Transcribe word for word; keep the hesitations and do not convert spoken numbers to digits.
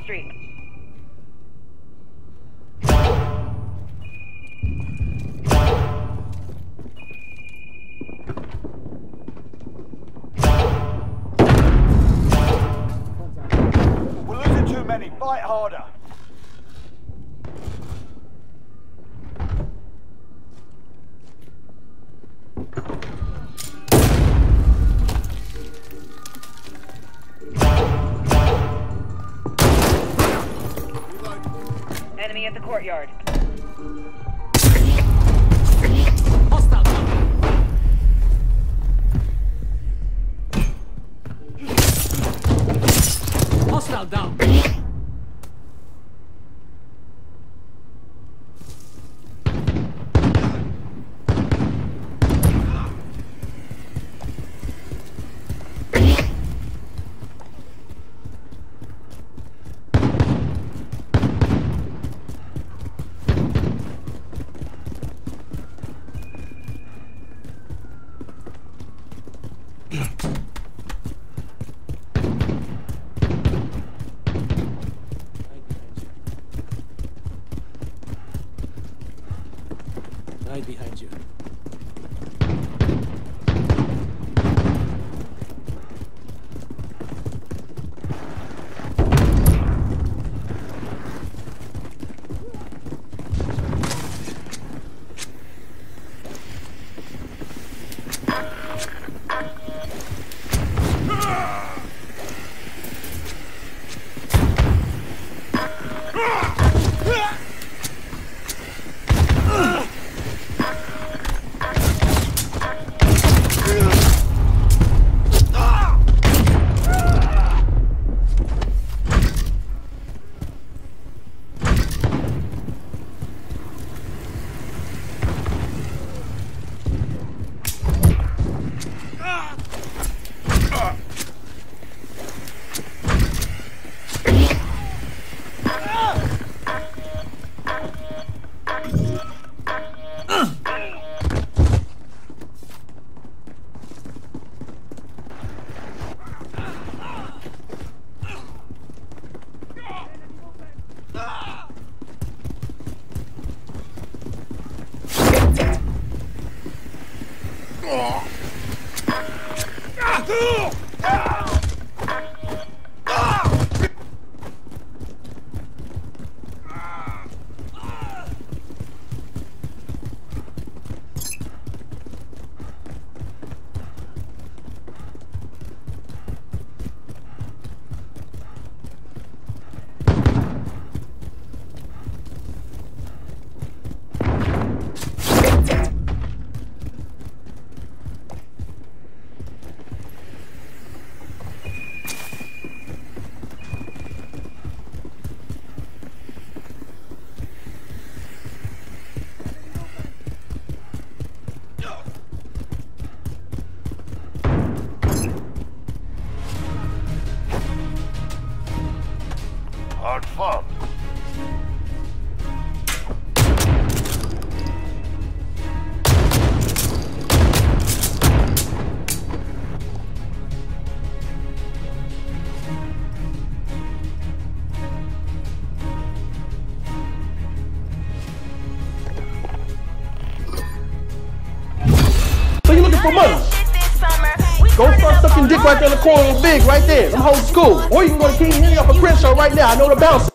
street. We're losing too many. Fight harder. Enemy at the courtyard. Hostile down. Hostile down. Right behind you. Hard fun. So you looking for money? Go start sucking dick right there in the corner of Big right there. I'm holding school. Or you can go to King Henry up a Crenshaw right now. I know the bouncer.